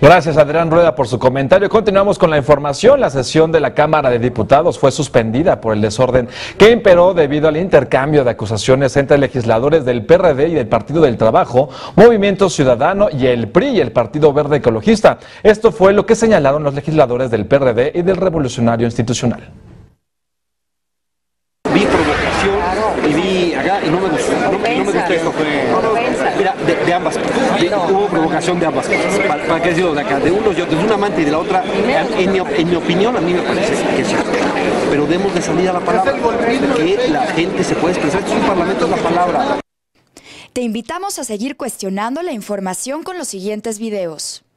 Gracias, Adrián Rueda, por su comentario. Continuamos con la información. La sesión de la Cámara de Diputados fue suspendida por el desorden que imperó debido al intercambio de acusaciones entre legisladores del PRD y del Partido del Trabajo, Movimiento Ciudadano y el PRI y el Partido Verde Ecologista. Esto fue lo que señalaron los legisladores del PRD y del Revolucionario Institucional. Vi provocación y vi acá y no me gustó. No me gustó esto. Mira, de ambas cosas. Hubo provocación de ambas cosas. ¿Para qué decirlo de acá? De unos y otros, de una amante y de la otra. En mi opinión, a mí me parece que sí. Pero demos de salida a la palabra. Que la gente se puede expresar. Esto es un parlamento, es la palabra. Te invitamos a seguir cuestionando la información con los siguientes videos.